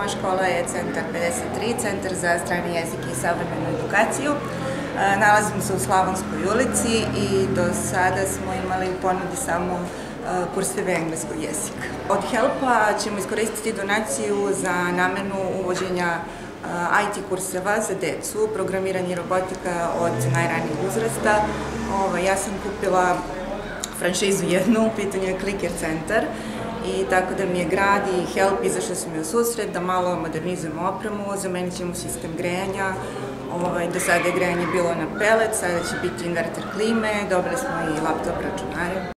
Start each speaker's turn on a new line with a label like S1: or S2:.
S1: moja škola je Centar 53, Centar za strani jezik i savremenu edukaciju. Nalazimo se u Slavonskoj ulici i do sada smo imali u ponudi samo kurseve engleskog jezika. Od HELP-a ćemo iskoristiti donaciju za namenu uvođenja IT kurseva za decu, programiranje i robotika od najranijeg uzrasta. Ja sam kupila franšizu jednu, u pitanju je Clicker Centar, i tako da mi je grad i HELP izašli su mi u susret da malo modernizujemo opremu, zamenit ćemo sistem grejanja. Do sada je grejanje bilo na pelet, sada će biti inverter klime, dobili smo i laptop računare.